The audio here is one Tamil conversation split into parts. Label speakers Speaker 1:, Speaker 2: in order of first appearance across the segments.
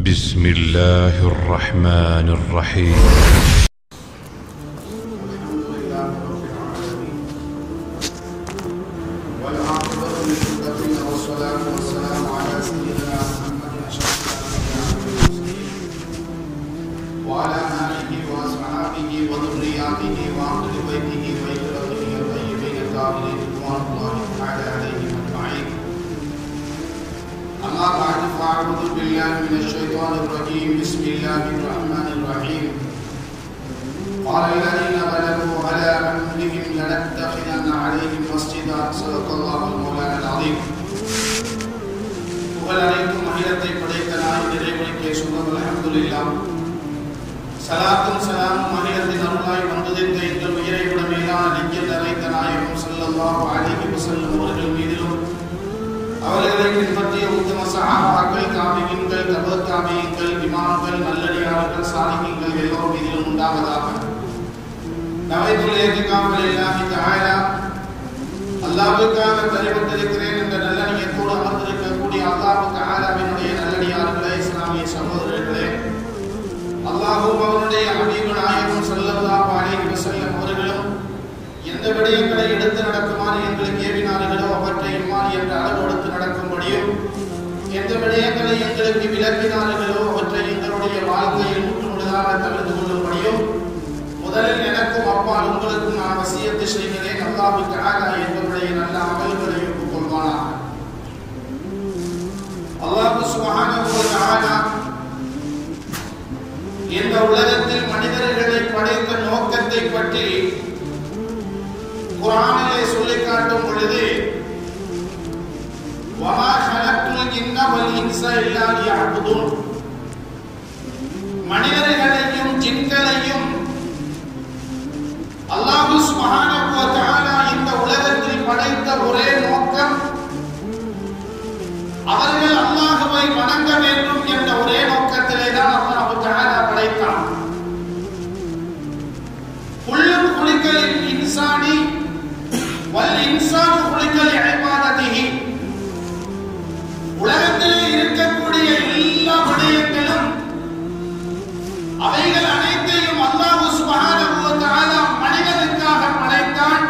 Speaker 1: بسم الله الرحمن الرحيم.
Speaker 2: الحمد لله رب العالمين والعاقبة للمتقين والصلاة والسلام على سيدنا محمد أشرف الأنبياء والمرسلين وعلى آله وأصحابه وذرياته وأهل بيته وإخوته الطيبين الطاهرين رضوان الله تعالى عليهم أجمعين. أما بعد فأعوذ بالله من الشيطان الرجيم. بسم الله الرحمن الرحيم. قال الذين غلبوا على أمرهم لنتخذن عليهم مسجدا. صدق الله المولانا العظيم. புகழ் அனைத்தும் அகிலத்தை படைத்த நாய் இறைவனுக்கே சொந்தம். அல்ஹம்துலில்லாஹ். ஸலாத்தும் ஸலாமும் அகிலத்தின் அருளாய் வந்ததிந்த எங்கள் உயிரை விட மேலான நெஞ்சில் நிறைந்த நாயகம் ஸல்லல்லாஹு அலைஹி வஸல்லம் அவர்கள் மீதிலும் அவர்களை பின்பற்றிய உத்தம சஹாபாக்கள், தாபிஈன்கள், தபு தாபிஈன்கள், இமாம்கள், நல்லடியார்கள், சாலிஹீன்கள் எல்லோரும் மீதிலும் உண்டாவதாக. நவைத்துல் இத்திகாஃப் லில்லாஹி தஆலா, அல்லாஹ்வுக்காக தரிபட்டிருக்கிறேன் என்ற நல்ல நியத்தோடு அமர்ந்திருக்கக்கூடிய அல்லாஹ் தஆலாவினுடைய நல்லடியார்களே, இஸ்லாமிய சகோதரர்களே, அல்லாஹ்வும் அவருடைய ஹபீபு நாயகம் ஸல்லல்லாஹு அலைஹி வஸல்லம் அவர்களும் எந்த விடயங்களை எடுத்து நடக்குமாறு எங்களுக்கு ஏவினார்களோ அவற்றை இம்மான் என்ற அளவு எடுத்து நடக்கும்படியும், எந்த விடயங்களை எங்களுக்கு விளக்கினார்களோ அவற்றை எங்களுடைய வாழ்க்கையில் முற்றுமுழுதாக தவிர்த்து கொள்ளும்படியும் முதலில் எனக்கும் அப்பால் உங்களுக்கும் நான் வசியத்து செய்கிறேன். அல்லாஹ் தஆலா எங்களுடைய நல்ல அமல்களை ஒப்புக்கொள்வானாக. அல்லாஹ் சுப்ஹானஹு வ தஆலா இந்த உலகத்தில் மனிதர்களை படைத்த நோக்கத்தை பற்றி குர்ஆனிலே சொல்லி காட்டும் பொழுது, வமா ஹலக்துல் ஜின்ன வல் இன்ஸ இல்லா லியஅபுதுன், மனிதர்களையும் ஜின்களையும் அல்லாஹ் சுப்ஹானஹு வ தஆலா இந்த உலகத்தில் படைத்த ஒரே நோக்கம் அவர்கள் அல்லாஹ்வை வணங்க வேண்டும் என்ற ஒரே நோக்கத்திலே தான் அல்லாஹ் தஆலா படைத்தான். குல்லு குலிகல் இன்சானி வல் இன்சானு குலிகல் இபாதத்திஹி, உலகத்திலே இருக்கக்கூடிய எல்லா விடயங்களும் அவைகள் அனைத்தையும் அல்லாஹ் சுப்ஹானஹு வ தஆலா மனிதனுக்காக படைத்தான்.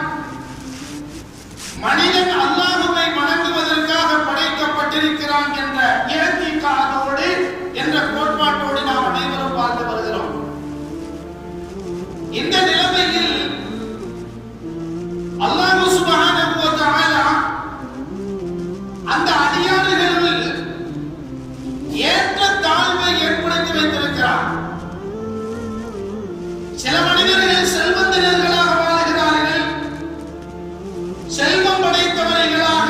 Speaker 2: மனிதன் அல்லாஹ்வை வணங்குவதற்காக படைக்கப்பட்டிருக்கிறான் என்ற இயற்கைக்கானோடு என்ற கோட்பாட்டோடு நாம் அனைவரும் பார்த்து வருகிறோம். இந்த நிலைமையில் அல்லாஹ் சுப்ஹானஹு வ தஆலா அந்த அடியாறுகளில் ஏற்ற தாழ்வை ஏற்படுத்தி வைத்திருக்கிறார். சில மனிதர்கள் செல்வந்தர்களாக வாழ்கிறார்கள், செல்வம் படைத்தவர்களாக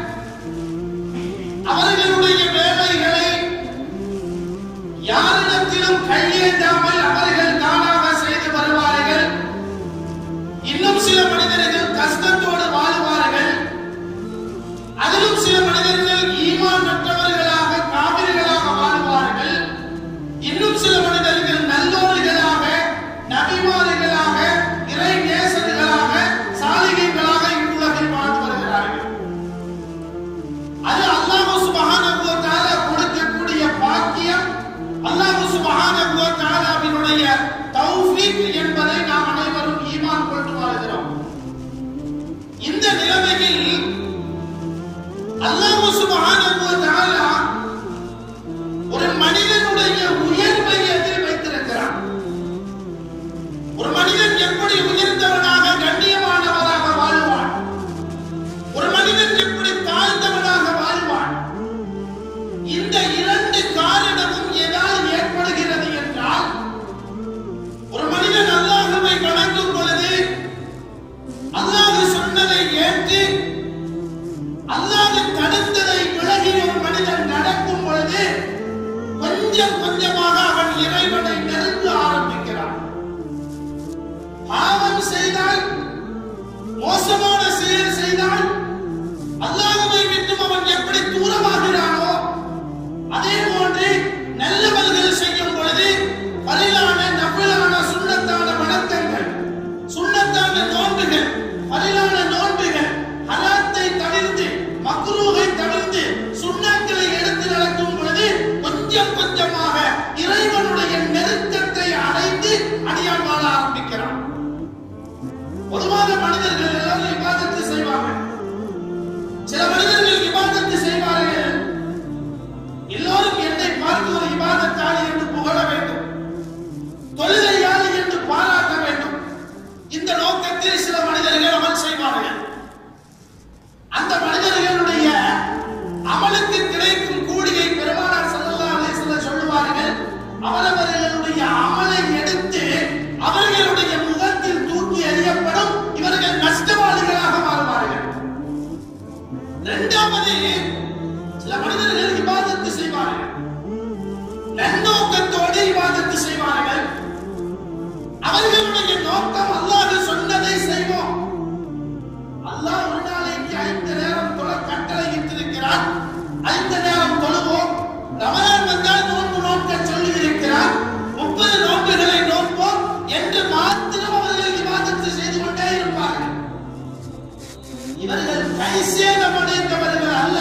Speaker 2: அவர்களுடைய வேலைகளை யாரிடத்திலும் கையேந்தாமல் அவர்கள் தானாக செய்து வருவார்கள். இன்னும் சில மனிதர்கள் கஷ்டத்தோடு வாழ்வார்கள். அதிலும் சில மனிதர்கள் ஈமான் அற்றவர்களாக காபிர்களாக வாழ்வார்கள். இன்னும் சில மனிதர்கள் நல்லோர்களாக, நபிமார்களாக, இறை நேசர்களாக, சாலிஹீன்களாக இவ்வுலகில் வாழ்ந்து வருகிறார்கள். அது அல்லாஹ் சுப்ஹானஹு வ தஆலா கொடுக்கக்கூடிய பாக்கியம், அல்லாஹ் சுப்ஹானஹு வ தஆலாவினுடைய தௌஃபீக் என்பதை நாம் அனைவரும் ஈமான் கொண்டு வாழ்கிறோம். இந்த நிலைமையில் அல்லாஹ் சுப்ஹானஹு வ தஆலா ஒரு மனிதனுடைய உயர்வை எதிர் வைத்திருக்கிறார். ஒரு மனிதன் எப்படி உயர்ந்தவனாக கண்ணியமானவனாக வாழ்வான், ஒரு மனிதன் எப்படி தாழ்ந்தவனாக வாழ்வான், இந்த இரண்டு காரணமும் எதால் ஏற்படுகிறது என்றால், ஒரு மனிதன் அல்லாஹ்வை வணங்கும் பொழுது அல்லாஹ் சொன்னதை ஏற்று அல்லாஹ் தடுத்ததை விலகி ஒரு மனிதன் நடக்கும் பொழுது கொஞ்சம் கொஞ்சமாக அவன் இறைவனை நெருங்க ஆரம்பிக்கிறான். பாவம் செய்தால், மோசமான செயல் செய்தால் அல்லாஹ்வை விட்டு அவன் எப்படி தூரமாகிறானோ அதே போன்று நல்லவர்கள் செய்யும் பொழுது பரிலான நஃபிலான சுன்னத்தான வணக்கங்கள், சுன்னத்தான நோன்புகள், பரிலான நோன்புகள், ஹராத்தை தவிர்த்து மக்ரூஹை தவிர்த்து சுன்னங்களை எடுத்து நடக்கும் பொழுது கொஞ்சம் கொஞ்சமாக சில மனிதர்கள் இபாதத்து செய்வார்கள், எல்லோரும் என்னை பார்த்து ஒரு இபாதத்தாளி என்று புகழ வேண்டும், தொழுகையாளி என்று பாராட்ட வேண்டும். இந்த நோக்கத்தில் சில மனிதர்கள் அமல் செய்வார்கள். அந்த மனிதர்களுடைய அமலுக்கு கிடைக்கும் கூலியை பெருமானார் ஸல்லல்லாஹு அலைஹி வஸல்லம் சொல்லுவார்கள், அவரவர்களுடைய அமலை எடுத்து அவர்களுடைய முகத்தில் தூக்கி எறியப்படும், இவர்கள் நஷ்டவாளிகளாக மாறுவார்கள். இரண்டாவது, சில மனிதர்கள் இபாதத்து செய்வார்கள், நன்னோக்கத்தோடு இபாதத்து செய்வார்கள். அவர்களுடைய நோக்கம் அல்லாஹ் சொன்னதை செய்வோம். அல்லாஹ் ஒரு நாளைக்கு 5 நேரம் தொழ கட்டளையிட்டிருக்கிறார், 5 நேரம் தொழுவோம். ரமலான் வந்தால் நோன்பு நோக்க சொல்லி இருக்கிறார், 30 நோன்புகளை நோன்போம் என்று மாத்திரம் அவர்கள் இபாதத்து செய்து கொண்டே இருப்பார்கள். இவர்கள் கைசேதமடைந்தவர்கள் அல்ல,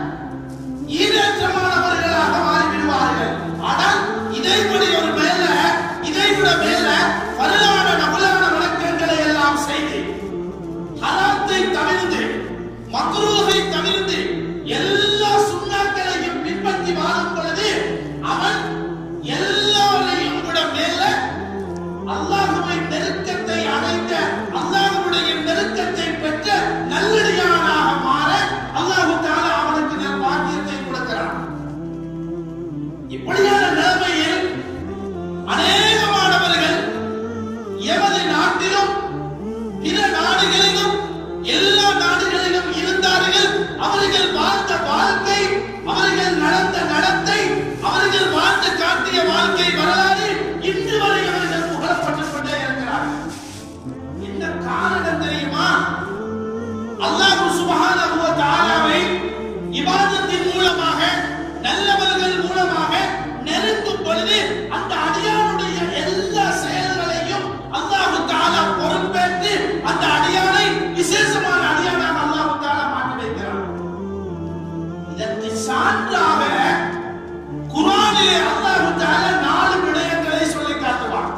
Speaker 2: ஈரேற்றமானவர்களாக மாறிவிடுவார்கள். ஆனால் இதைப்படி ஒரு மேல, இதைவிட மேல பரலான நபலான வணக்கங்களை எல்லாம் செய்து, ஹராத்தை தவிர்த்து, மக்ரூஹை தவிர்த்து, எல்லா சுன்னாக்களையும் பின்பற்றி வாழும் பொழுது அவன் எல்லாரையும் விட மேல அல்லாஹ்வுடைய நெருக்கத்தை அடைந்த, அல்லாஹ்வுடைய நெருக்கத்தை பெற்ற நல்லடியானாக மாற அல்லாஹ் தஆலா அவனுக்கு பாக்கியத்தை கொடுக்கிறான். இப்படியான நிலைமையில் அநேகமானவர்கள் எமது நாட்டிலும் பிற நாடுகளிலும் எல்லா நாடுகளிலும் இருந்தார்கள். அவர்கள் வாழ்ந்த வாழ்க்கை, அவர்கள் நடந்த நடத்தை, அவர்கள் வாழ்ந்து காட்டிய வாழ்க்கை வரலாறு இன்று வரை அவர்கள் புகழப்பட்டுக் கொண்டே இருக்கிறார்கள். என்ன காரணம் தெரியுமா? அல்லாஹ் சுப்ஹானஹு வ தஆலாவை இபாதத்தின் மூலமாக, நல்லவர்கள் மூலமாக நெருங்கும் பொழுது அந்த அடியானுடைய எல்லா செயல்களையும் அல்லாஹ் தஆலா பொறுப்பேற்று அந்த அடியானை விசேஷமான அடியானாக அல்லாஹ் தஆலா மாற்றி வைக்கிறார். இதற்கு சான்றாக குர்ஆனிலே அல்லாஹ் தஆலா 4 விடயங்களை சொல்லி காட்டுவார்.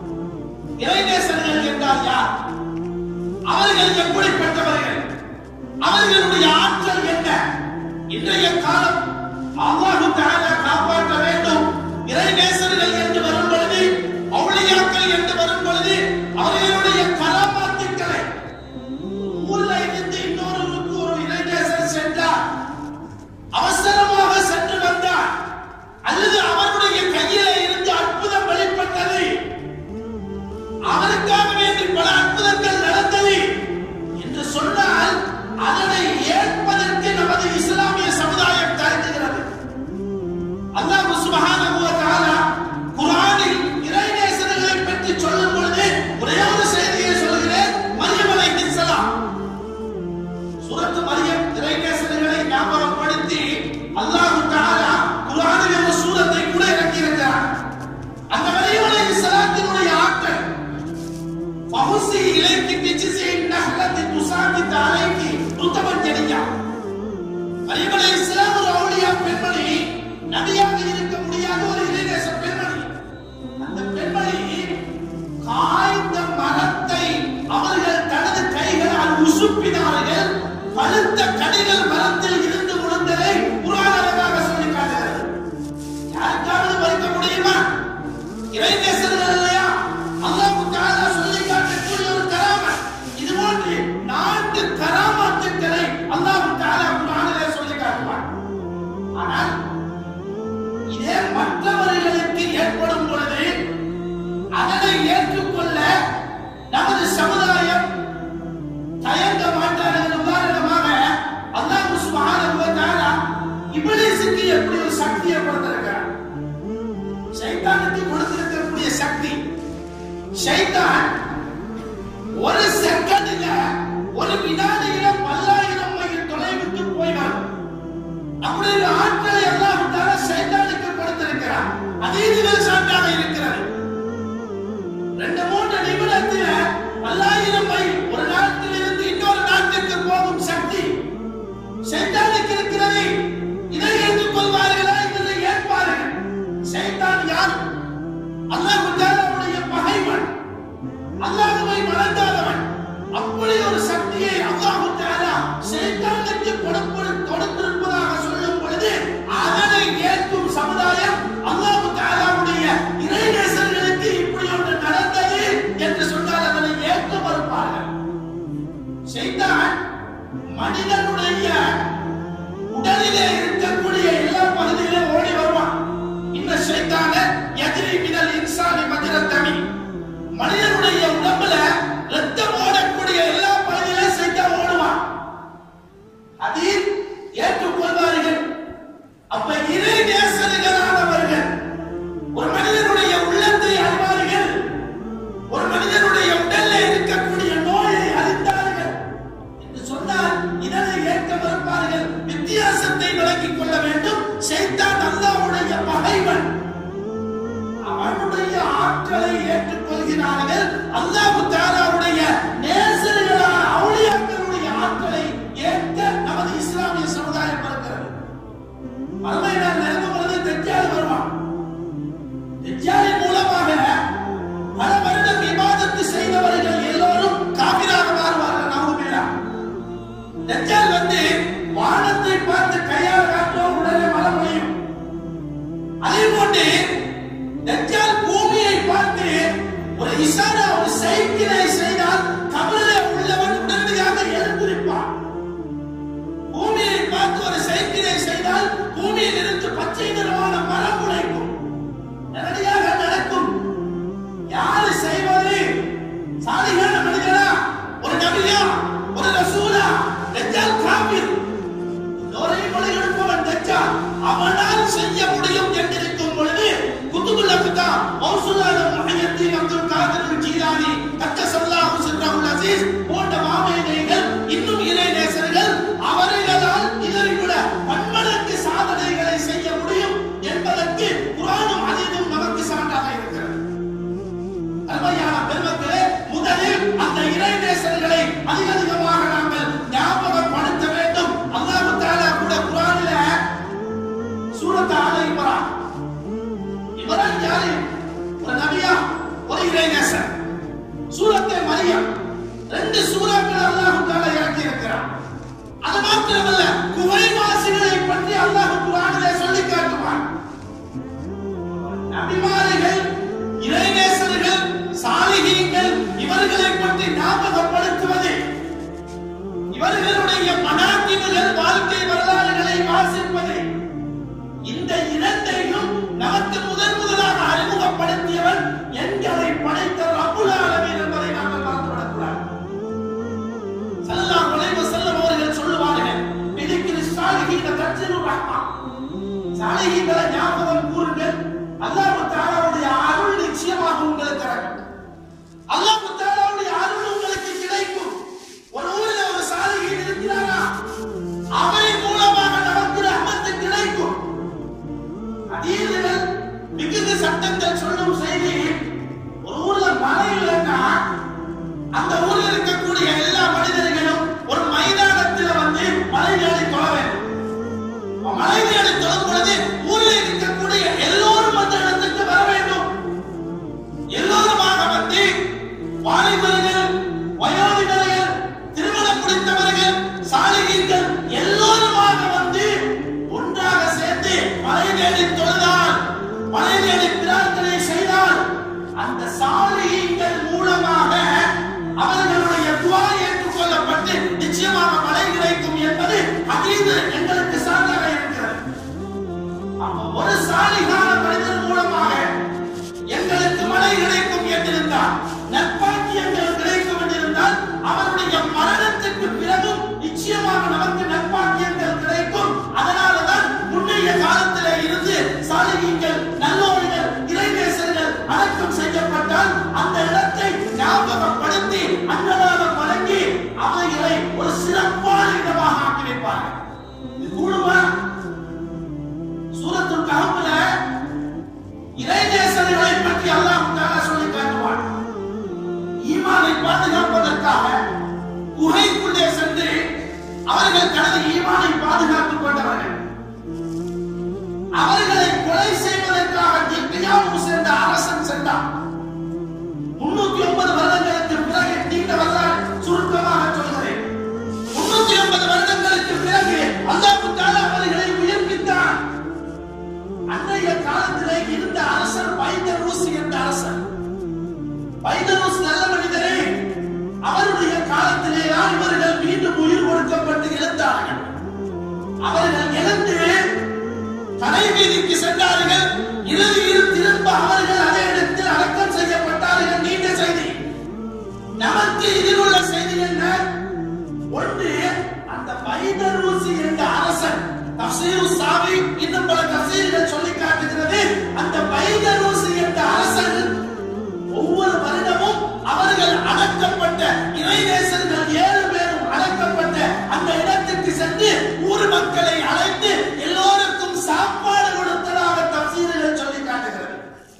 Speaker 2: இறைநேசர்கள் என்றால் யார்? அவர்கள் எப்படிப்பட்டவர்கள்? அவர்களுடைய ஆற்றல் என்ன? இன்றைய காலம் அல்லாஹ் தஆலா காப்பாற்ற வேண்டும். இறைநேசர்கள் என்று வரும் பொழுது, அவுலியாக்கள் என்று வரும் பொழுது அவர்களுடைய கராமாத்துக்களை, ஊர்ல இருந்து இன்னொரு ஊருக்கு ஒரு இறைநேசர் சென்றார், அவசரமாக சென்று வந்தார், அல்லது அவருடைய கையிலே இருந்து அற்புதம் வெளிப்பட்டது, அவருக்காக வேண்டி பல அற்புதங்கள் நடந்தது என்று சொன்னால் அதனை ஏற்பதற்கு நமது இஸ்லாமிய சமுதாயம் தயங்குகிறது. அல்லாஹ் சுப்ஹானஹு வ தஆலா குர்ஆனில் இறைநேசர்களை பற்றி சொல்லும் பொழுது ஒரே ஒரு செய்தியை சொல்கிறேன். மரியம் அலைஹிஸ்ஸலாம், சூரத் மரியம் இறைநேசர்களை ஞாபகப்படுத்தி அல்லாஹ் தஆலா குர்ஆனில் ஒரு சூரத்தை கூட இறக்கி இருக்கிறார். அந்த மரியம் அலைஹிஸ்ஸலாத்தினுடைய ஆற்றல், ஃபஹுஸி இலைக்கி பிஜிஸின் நஹ்லத்தி துஸாபித் அலைக்கி ருதபன் ஜனியா. மரியம் அலைஹிஸ்ஸலாம் ஒரு அவுலியா பெண்மணி, நபியாக இருக்க முடியாத ஒரு இறைநேச பெண்மணி. அந்த பெண்மணி காய்ந்த மரத்தை அவர்கள் தனது கைகளால் உசுப்பினார்கள். பழுத்த கனிகள் மரத்தில் இருந்து விழுந்ததை குர்ஆன் அழகாக சொல்லி காட்டுகிறது. யாருக்காவது மறுக்க முடியுமா? இறைநேசர்கள் இல்லையா? அல்லாஹ் தஆலா சொல்லி காட்டக்கூடிய ஒரு கராமத். இது போன்று 4 கராமத்துக்களை அல்லாஹ் தஆலா குர்ஆனிலே சொல்லி காட்டுவார். ஆனால் இதே மற்றவர்களுக்கு ஏற்படும் பொழுது அதனை ஏற்றுக்கொள்ள நமது சமுதாயம் தயங்க மாட்டார்கள். உதாரணமாக அல்லாஹ் சுப்ஹானஹு வ தஆலா இப்லீஸுக்கு எப்படி ஒரு சக்தியை கொடுத்திருக்கிறார்? ஷைத்தானுக்கு கொடுத்திருக்கக்கூடிய சக்தி, ஷைத்தான் ஒரு செகண்ட்ல, ஒரு வினாடியில 1000 மைல் தொலைவுக்கு போய் வரும். அப்படி ஒரு ஆற்றலை அல்லாஹ் தஆலா ஷைத்தானுக்கு கொடுத்திருக்கிறார். அதீதுகள் சான்றாக இருக்கிறது. 2-3 நிமிடத்தில் 1000 மைல் ஒரு நாட்டிலிருந்து இன்னொரு நாட்டுக்கு போகும் சக்தி ஷைத்தானுக்கு இருக்கிறது. இதை ஏற்றுக்கொள்வார்களா? இதை ஏற்பார்கள். ஷைத்தான் யார்? அல்லாஹ் தஆலாவுடைய பகைவன், அல்லாஹ்வை மறந்தாதவன். அப்படி ஒரு சக்தியை அல்லாஹ் தஆலா ஷைத்தானுக்கு கொடுத்து இறை நேசர்களானவர்கள், ஒரு மனிதனுடைய உள்ளத்தை அறிவார்கள், ஒரு மனிதனுடைய உடலில் இருக்கக்கூடிய நோயை அறிந்தார்கள் என்று சொன்னால் இதனை ஏற்க மறுப்பார்கள். வித்தியாசத்தை விளங்கிக் கொள்ள வேண்டும். ஷைத்தான் அல்லாஹ்வுடைய பகைவன். அவனுடைய ஆற்றலை ஏற்றுக்கொள்கிறார்கள். அல்லாஹ் தஆலாவுடைய நேசர்களான அவுலியாக்களுடைய ஆற்றலை ஏற்க நமது இஸ்லாமிய சமுதாயம் இருக்கிறது. மறுமை நாள் நெருங்கும் பொழுது தஜ்ஜால் வருவான். தஜ்ஜாலின் மூலமாக பல வருடம் இபாதத்து செய்தவர்கள் எல்லோரும் காபிராக மாறுவார்கள். நவுதுபில்லாஹ். தஜ்ஜால் வந்து வானத்தை பார்த்து கையால் காட்டுவோம், உடனே மழை பெய்யும். அதே போன்று தஜ்ஜால் பூமியை பார்த்து ஒரு இஷாரா, ஒரு சைக்கிளை செய்தால் கபரிலே உள்ளவன் உடனடியாக எழுந்திருப்பான். பூமியை பார்த்து ஒரு சைக்கிளை செய்தால் பூமியில் இருந்து பச்சை நிறமான மரம் முளைக்கும், நேரடியாக நடக்கும். யாரு செய்வது? சாலிகான மனிதனா, ஒரு நபியா, ஒரு ரசூலா? தஜ்ஜால் காபிர். எல்லோரையும் எழுப்பவன் தஜ்ஜால். அவனால் செய்ய முடியும் என்றிருக்கும் பொழுது குத்துபுல் அக்தாம் மௌசூலான முஹய்யத்தீன் அப்துல் காதிர் ஜீலானி கத்தஸல்லாஹு சிர்ரஹுல் அஸீஸ் போன்ற மாமேதைகள், இன்னும் இறை நேசர்கள், அவர்களால் இதை விட பன்மடங்கு சாதனைகளை செய்ய முடியும் என்பதற்கு குர்ஆனும் ஹதீஸும் நமக்கு சான்றாக இருக்கிறது. அருமையான பெருமக்களே, முதலில் அந்த இறை நேசர்களை அதிகமாக நாங்கள் ஞாபகப்படுத்த வேண்டும். அல்லாஹ் தஆலா கூட குர்ஆனில் சூரத் ஆல இம்ரான், இம்ரான் யாரு? ஒரு நபியா, ஒரு இறை நேசர். சூரத்தே மரியம், 2 சூறாக்கள் அல்லாஹ் தஆலா இறக்கி இருக்கிறார். அது மாத்திரமல்ல, குகைவாசிகளை பற்றி அல்லாஹ் குர்ஆனிலே சொல்லி காட்டுவார். நபிமார்கள், இறை நேசர்கள், சாலிஹீன்கள், இவர்களை பற்றி ஞாபகப்படுத்துவது, இவர்களுடைய மனாகிபுகள், வாழ்க்கை வரலாறுகளை வாசிப்பது, இந்த இரண்டையும் நமக்கு முதலாக அறிமுகப்படுத்தியவன் எங்களை படைத்த ரப்புல் ஆலமீன் என்பதை நாங்கள் மறந்துவிடக்கூடாது. ஸல்லல்லாஹு அலைஹி வஸல்லம் அவர்கள் சொல்லுவார்கள், பிதிக்ரி ஸாலிஹீன தஜ்ருர் ரஹ்மா. சாலிஹீன்களை ஞாபகம் கூறுங்கள், அல்லாஹ் தஆலாவுடைய அருள் நிச்சயமாக உங்களுக்கு கிடைக்கும். அல்லாஹ் தஆலாவுடைய அருள் உங்களுக்கு கிடைக்கும். ஒரு ஊரில் ஒரு சாலிஹீன் இருக்கிறாரா, அவரின் மூலமாக நமக்கு ரஹ்மத் கிடைக்கும். அதீதுகள், மிகுதி சட்டங்கள் சொல்லும் செய்தி, ஒரு ஊர்ல மழை இல்லைன்னா அந்த ஊரில் இருக்கக்கூடிய எல்லா மனிதர்களும் ஒரு மைதானத்தில் வந்து மழை வேலை தொழ வேண்டும். மழை வேலை தொழும் பொழுது ஊரில் இருக்கக்கூடிய எல்லோரும் அந்த இடத்துக்கு வர வேண்டும். எல்லோருமாக வந்து வாலிபர்கள், வயோதிகர்கள், திருமணம் முடித்தவர்கள், சாலிஹீன்கள் எல்லோருமாக வந்து ஒன்றாக சேர்ந்து மழை வேலை தொழுதால், மழை வேலை பிரார்த்தனை செய்தால் அந்த சாலிஹீன்கள் மூலமாக அவர்களுடைய துஆ ஏற்றுக்கொள்ளப்பட்டு நிச்சயமாக மழை கிடைக்கும் என்பது ஹதீஸ் எங்களுக்கு சான்றாக இருக்கிறது. ஒரு சாலிஹான மனிதன் மூலமாக எங்களுக்கு மழை கிடைக்கும் என்றிருந்தால், நற்பாக்கியங்கள் கிடைக்கும் என்றிருந்தால், அவருடைய மரணத்துக்கு பிறகும் நிச்சயமாக நமக்கு நற்பாக்கியங்கள் கிடைக்கும். அதனாலதான் முன்னைய காலத்திலே இருந்து சாலிஹீன்கள், நல்லோர்கள், இறைநேசர்கள் அடக்கம் செய்யப்பட்டால் அந்த இடத்தை ஞாபகப்படுத்தி அன்னதானம் வழங்கி அவைகளை ஒரு சிறப்பான இடமாக ஆக்கி வைப்பார்கள். இது கூடுமா? சூரத்துல் கஹ்ஃப்ல இறைநேசர்களை பற்றி அல்லாஹ் தஆலா சொல்லி காட்டுவார். ஈமானை பாதுகாப்பதற்காக குகைக்குள்ளே சென்று அவர்கள் தனது ஈமானை பாதுகாத்துக் கொண்டவர்கள். அவர்களை கொலை செய்வதற்காக திக்யாவுஸ் என்ற அரசன் சென்றான். 309 வருடங்களுக்கு பிறகு, நீண்ட வரலாறு சுருக்கமாக சொல்கிறேன், 309 வருடங்களுக்கு பிறகு அல்லாஹ் தஆலா அவர்களை உயிர்ப்பித்தான். அன்றைய காலத்திலே இருந்த அரசர் பைதரூஸ் என்ற அரசர். பைதரூஸ் நல்ல மனிதரே, அவருடைய காலத்திலே இவர்கள் மீண்டும் உயிர் கொடுக்கப்பட்டு எழுந்தார்கள். அவர்கள் எழுந்து தலைவீதிக்கு சென்றார்கள். இறுதியில் திரும்ப அவர்கள் அதே இடத்தில் அடக்கம் செய்யப்பட்டார்கள். நீண்ட செய்தி. நமக்கு இதில் உள்ள செய்தி என்ன? ஒன்று, அந்த பைதரூஸ் என்ற அரசன் தஃசீரு சாவி இன்னும் பல தஃசீர்கள் சொல்லி காட்டுகிறது. அந்த பைதரூசி என்ற அரசன் ஒவ்வொரு வருடமும் அவர்கள் அடக்கப்பட்ட இறைநேசர்கள் 7 பேரும் அடக்கப்பட்ட அந்த இடத்துக்கு சென்று ஊர் மக்களை அழைத்து எல்லோருக்கும் சாப்பாடு கொடுத்ததாக தஃசீர்கள் சொல்லி காட்டுகிறது.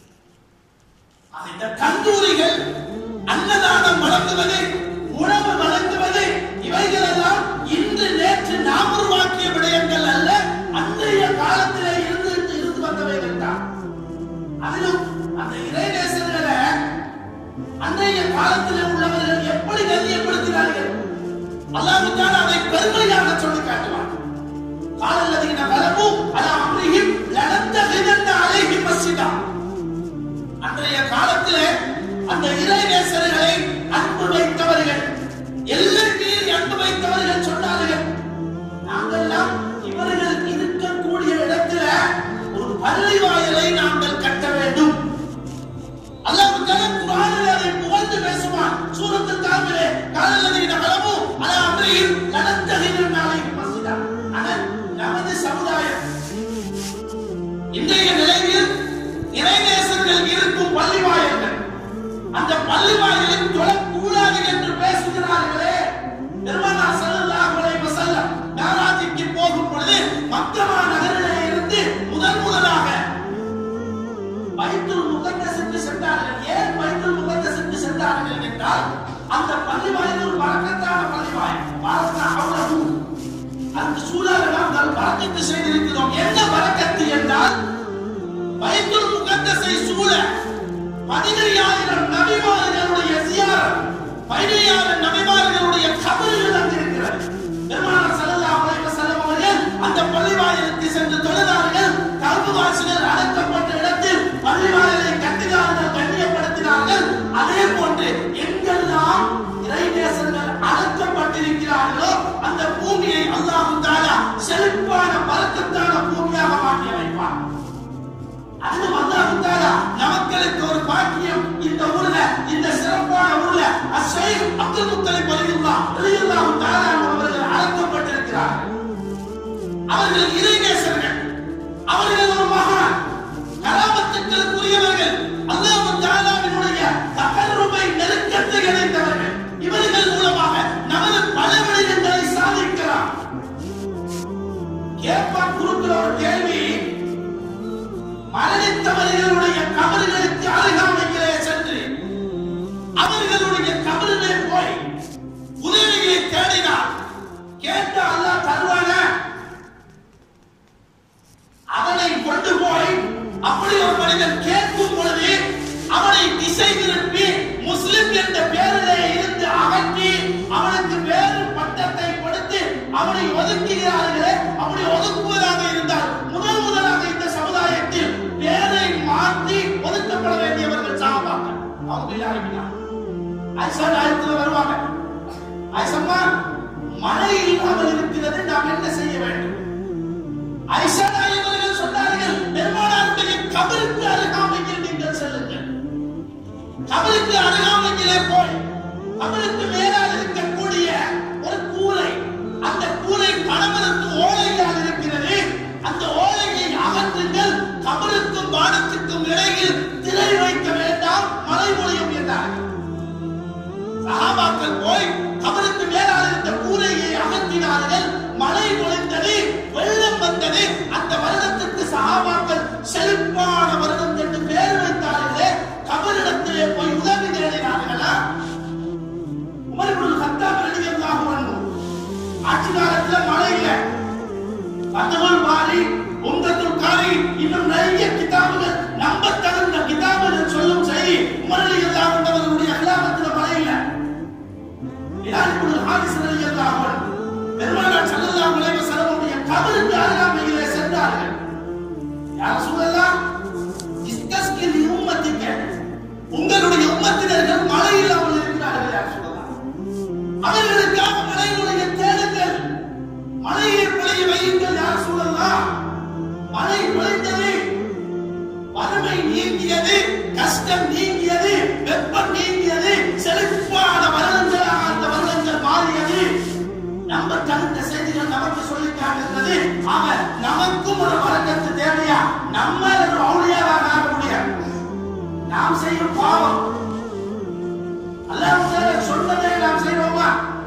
Speaker 2: இந்த கந்தூரிகள் அன்னதானம் வழங்குவது, உணவு வழங்குவது, இவைகள் எல்லாம் இன்று நேற்று நாம் உருவாக்கிய விடயங்கள் அல்ல, அன்றைய காலத்திலே இருந்து வந்தவைகள் தான். அதிலும் அந்த இறைநேசர்களை அன்றைய காலத்தில் உள்ளவர்கள் எப்படி கண்ணியப்படுத்தினார்கள், அல்லாஹ் தஆலா அதை பெருமையாக சொல்லி காட்டுவார். காலல்லதீன கலபு அலா அம்ரிஹிம் லனத்தஹிதன்ன அலைஹிம் மஸ்ஜிதா. அன்றைய காலத்திலே அந்த இறைநேசர்களை அன்பு வைத்தவர்கள், எல்லையில் அன்பு வைத்தவர்கள் சொன்னார்கள், நாங்கெல்லாம் இவர்கள் இருக்கக்கூடிய இடத்துல ஒரு பள்ளி வாயிலை நாங்கள் கட்ட வேண்டும். அல்லாஹ் தஆலா குர்ஆனில் அதை புகழ்ந்து பேசுவான். சூரத்துல் காஃபிலே காலல்லதீன கலபு அலா அம்ரிஹிம் லனத்தஹிதன்ன அலைஹிம் மஸ்ஜிதா. ஆனால் நமது சமுதாயம் இன்றைய நிலையில் இறைநேசர்கள் இருக்கும் பள்ளி வாயில்கள், அந்த பள்ளி வாயிலில் தொழக்கூடாது என்று பேசுகிறார்களே. பெருமானார் ஸல்லல்லாஹு அலைஹி வஸல்லம் மிஅராஜுக்கு போகும் பொழுது மக்கா நகரிலே இருந்து முதலாக பைத்துல் முகத்தஸுக்கு சென்றார்கள். ஏன் பைத்துல் முகத்தஸுக்கு சென்றார்கள் என்றால், அந்த பள்ளி வாயில் ஒரு பரக்கத்தான பள்ளி வாயில். பாரக்கா ஹவ்லஹு, அந்த சூழலை நாம் பரக்கத்து செய்திருக்கிறோம். என்ன பரக்கத்து என்றால், பைத்துல் முகத்தஸை சூழ 15000 நபிமார்களுடைய ஜியாரத், 15000 நபிமார்களுடைய கபர்கள் அங்கு இருக்கிறது. பெருமானார் ஸல்லல்லாஹு அலைஹி வஸல்லம் அவர்கள் அந்த பள்ளிவாயிலுக்கு சென்று தொழுதார்கள். கல்புவாசிகள் அடக்கப்பட்ட இடத்தில் பள்ளிவாயிலை கட்டினார்கள், கண்ணியப்படுத்தினார்கள். அதே போன்று எங்கெல்லாம் இறைநேசர்கள் அடக்கப்பட்டிருக்கிறார்களோ அந்த பூமியை அல்லாஹ் தஆலா செழிப்பான பரக்கத்தான பூமியாக மாற்றி வைப்பார். அதுவும் அல்லாஹ் தஆலா நமக்களுக்கு ஒரு பாக்கியம். இந்த ஊர்ல, இந்த சிறப்பான ஊர்ல அஸ்ஸைத் அப்துல் முத்தலிப் ரலியல்லாஹு தஆலா அவர்கள் அடக்கப்பட்டிருக்கிறார்கள். அவர்கள் இறைநேசர்கள், அவர்கள் ஒரு மகான், கராமத்துக்களுக்குரியவர்கள், அல்லாஹ் தஆலாவினுடைய தகர்ருபை நெருக்கத்தை அடைந்தவர்கள். இவர்கள் மூலமாக நமது பல விடயங்களை சாதிக்கலாம். கேட்பா குறுக்கில் ஒரு கேள்வி, மரணித்தவர்களுடைய கபர்களுக்கு அருகாமையிலே சென்று அவர்களுடைய கபரிலே போய் உதவியை தேடினார். கேட்ட அல்லாஹ் தருவானா? அவனை கொண்டு போய் அப்படி ஒரு மனிதன் கேட்கும் பொழுது அவனை திசை திருப்பி முஸ்லிம் என்ற பெயரிலே இருந்து அகற்றி அவனுக்கு வேறு பட்டத்தை கொடுத்து அவனை ஒதுக்குகிறார்களே. அப்படி ஒதுக்குவதாக இருந்தால் முதலாக இந்த சமுதாயத்தில் பேரை மாற்றி ஒதுக்கப்பட வேண்டியவர்கள் சஹாபாக்கள். அவங்க ஐஷா நாயகத்துல வருவாங்க. ஐஷா, மழை இல்லாமல் இருக்கிறது, நாம் என்ன செய்ய வேண்டும்? ஐஷா நாயகர்கள் சொன்னார்கள், பெருமானாருடைய கபருக்கு அருகாமையில் நீங்கள் செல்லுங்கள். கபருக்கு அருகாமையிலே போய் கபருக்கு மேலால் இருக்கக்கூடிய ஒரு கூரை, அந்த கூரை பணமரத்து ஓலையால் இருக்கிறது, அந்த ஓலையை அகற்றுங்கள். கபருக்கும் வானத்துக்கும் இடையில் திரை வைக்க வேண்டாம், மழை பொழியும் என்றார்கள். சஹாபாக்கள் போய் கபருக்கு மேலால் இருந்த கூரையை அகற்றினார்கள். மழை பொழிந்தது, வெள்ளம் வந்தது. அந்த வருடத்திற்கு சஹாபாக்கள் செழிப்பான வருடம் என்று பெயர் வைத்தார்களே. கபரிடத்திலே போய் உதவி தேடினார்களா? உமர் இப்னு கத்தாப் ரலியல்லாஹு அன்ஹு ஆட்சி காலத்தில் மழை இல்லை. ஃபத்ஹுல் பாரி, உம்தத்துல் காரி, இன்னும் நிறைய கிதாபுகள், நம்ப தகுந்த கிதாபுகள் சொல்லும் செய்தி. உமர் ரலியல்லாஹு அன்ஹு அவர்களுடைய ஹிலாஃபத்தில் மழை இல்லை. பிலால் இப்னு ஹாரிஸ் ரலியல்லாஹு அன்ஹு பெருமானார் ஸல்லல்லாஹு அலைஹி வஸல்லமுடைய கபருக்கு அருகாமையிலே சென்றார்கள். யா ரசூலல்லாஹ், இஸ்தஸ்கில் உம்மத்திக, உங்களுடைய உம்மத்தினர்கள் மழை இல்லாமல் இருக்கிறார்கள். யா ரசூலல்லாஹ், அவர்களுக்காக மழையுடைய தேடுங்கள், மழையை பொழிய வையுங்கள். யா ரசூலல்லாஹ், மழை பொழிந்தது, வறுமை நீங்கியது, கஷ்டம் நீங்கியது, வெப்பம் நீங்கியது, செழிப்பான வருடங்களாக அந்த வருடங்கள் மாறியது. நம்ம தகுந்த செய்திகள் நமக்கு சொல்லி காட்டுகிறது. அவன் நமக்கும் ஒரு வரக்கத்து தேவையா? நம்ம ஒரு அவுலியாவாக ஆக முடியாது. நாம் செய்யும் பாவம் அல்லாஹ் சொன்னதை நாம் செய்வோமா?